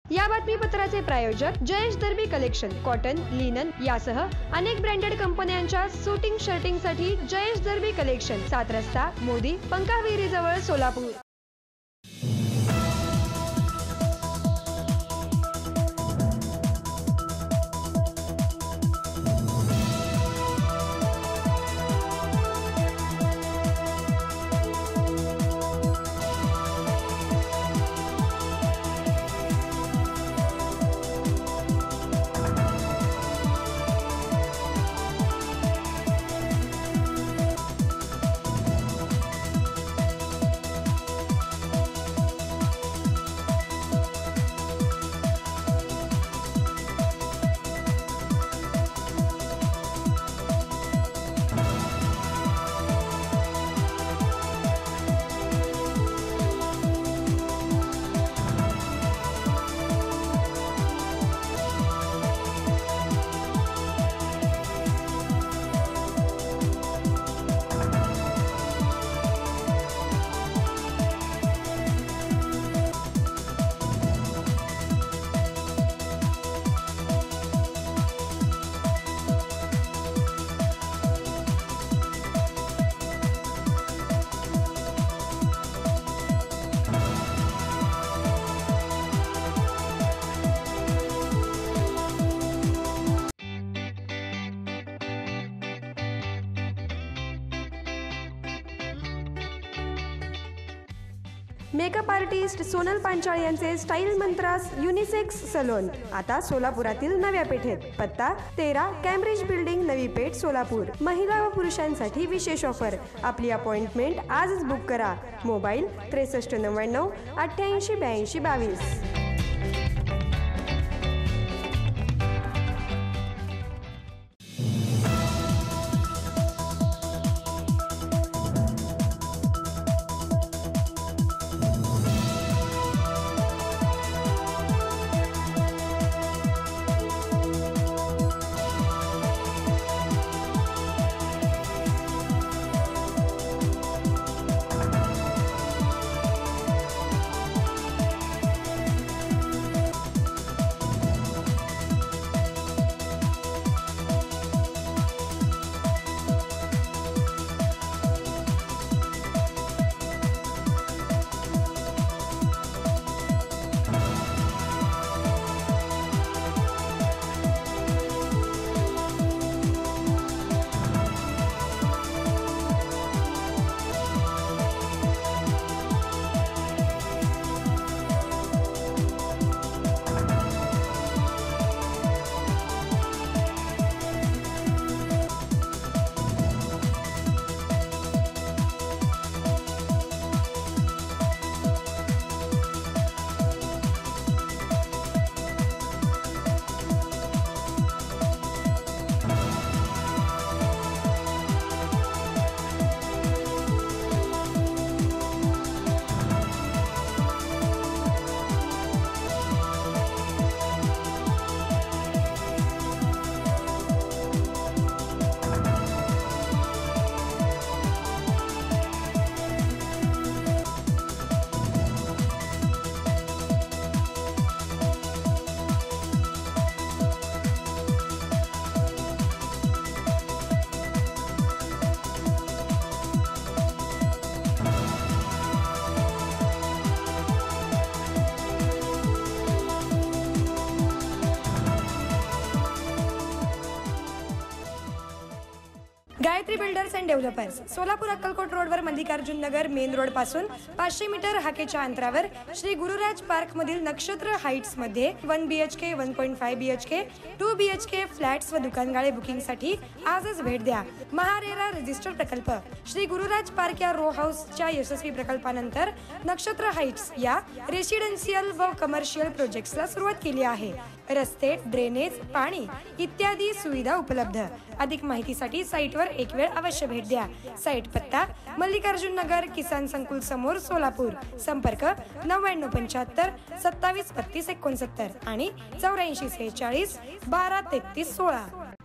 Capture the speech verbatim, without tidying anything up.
या बातमीपत्राचे प्रायोजक Jayesh Darbi collection cotton, linen यासह अनेक ब्रँडेड कंपन्यांच्या सुटिंग शर्टिंग साठी जयेश दर्बी कलेक्शन, सात रस्ता, मोदी, पंकाविहिरी जवळ, सोलापूर। मेकअप आर्टिस्ट सोनल पांचाळ यांचे स्टाईल मंत्रास युनिसेक्स सलोन आता सोलापुरातील नव्या पेठेत। पत्ता तेरा कॅम्ब्रिज बिल्डिंग, नवी पेठ, सोलापूर। महिला व पुरुषांसाठी विशेष ऑफर। आपली अपॉइंटमेंट आजच बुक करा। मोबाईल त्रेसष्ट नव्याण्णव अठ्ठ्याऐंशी ब्याऐंशी बावीस। Gayatri builders and developers, Solapur Akkalkot रोडवर मल्लिकार्जुन नगर मेन रोड पासून पाचशे मीटर हाकेच्या अंतरावर श्री गुरुराज पार्क मधील नक्षत्र हाइट्स मध्ये one B H K, one point five B H K, two B H K flats व दुकानगाळे बुकिंग साठी आजच भेट द्या। महारेरा रजिस्टर प्रकल्प श्री गुरुराज पार्क या रो हाऊसच्या यशस्वी प्रकल्पानंतर नक्षत्र हाइट्स या रेसिडेन्शियल व कमर्शियल प्रोजेक्ट्सला सुरुवात केली आहे। रस्ते, ड्रेनेज, पाणी इत्यादी सुविधा उपलब्ध। अधिक माहितीसाठी साइटवर एक वेळ अवश्य भेट द्या। साइट पत्ता मल्लिकार्जुन नगर, किसान संकुल समोर, सोलापूर। संपर्क नव्याण्णव पंच्याहत्तर सत्तावीस बत्तीस एकोणसत्तर आणि चौऱ्याऐंशी सेहेचाळीस बारा तेहतीस सोळा।